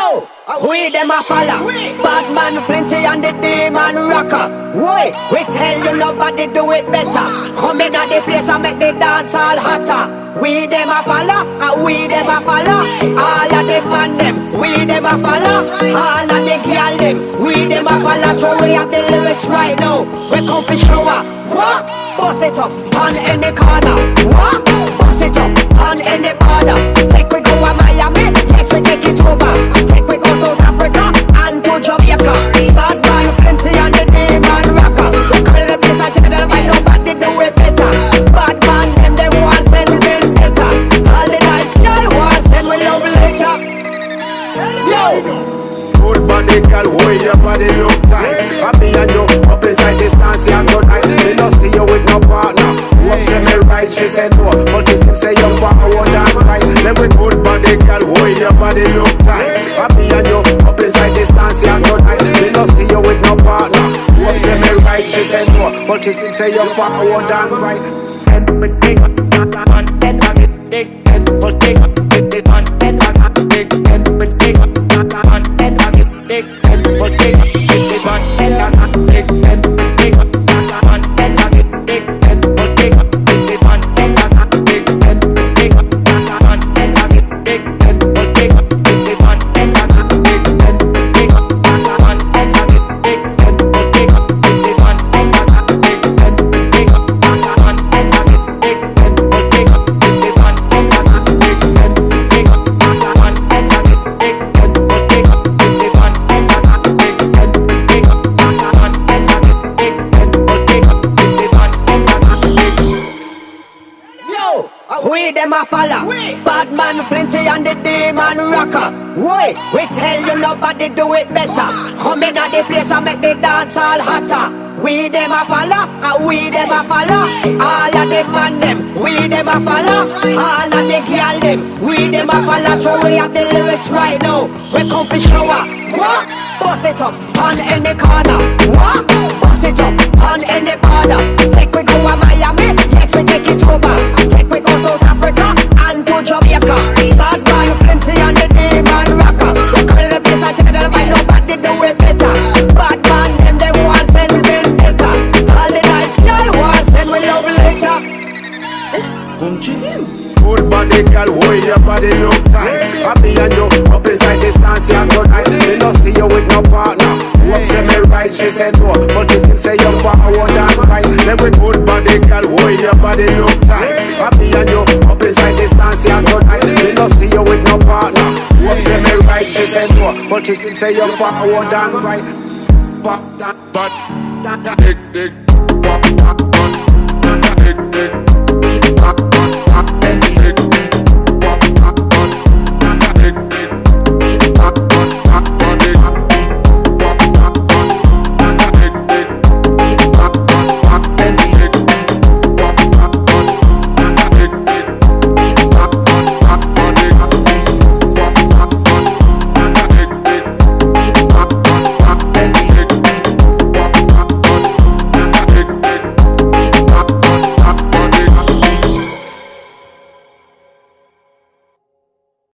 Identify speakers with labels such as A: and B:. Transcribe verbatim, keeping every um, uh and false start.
A: Yo, we them a follow. Bad man Flinty and the demon rocker. Wait, we tell you nobody do it better. Come in at the place and make the dance all hotter. We them a follow, uh, we them a follow. All of them man them, we them a follow. All of the girl them, we them a follow. So we have the lyrics right now. We come for show up. What? Bust it up on any corner. What? Bust it up on any corner. Take we go to Miami, yes we take it over. Take we go South Africa and to Jamaica. Bad man Flinty and the demon rocker. Come in the place and take it and find nobody do it better. Bad man them them want send vendetta. All the nice girl want send we love later. Yo.
B: Good body girl, where your body look tight. Happy and you up inside this dance here tonight. Me no see you with no partner. Who up say me right, she said no, but she still say you forward and right. Then with good body girl, where your body look tight. Happy and you up inside this dance here tonight. Me no see you with no partner. Who up say me right, she said no, but she still say you forward and right.
A: We them a follow. Bad man Flinty and the demon rocker. Wait, we tell you nobody do it better. Come in at the place and make the dance all hotter. We them a follow, uh, we them a follow. All of them man them, we them a follow. All of the girl them, we them a follow. So we have the lyrics right now. We come for show up. What? Bust it up on any corner. What? Bust it up on any corner. Take we go to Miami, yes we take it over. Take we go South Africa and to Jamaica. Bad man Flinty and the demon rocker. Come in the place and take it and find nobody do it better. Bad man them them want send vendetta. All the nice girl want send we love later.
B: Good body girl, where your body look tight. Happy and you up inside this dance here tonight. Me no see you with no partner. Who up say me right, she said no, but she still say you forward and right. Then with good body girl, where your body look tight. Happy and you up inside this dance here tonight. Me no see you with no partner. Who up say me right, she said no, but she still say you forward and right. Pop that butt, dick dick, pop that butt, dick dick.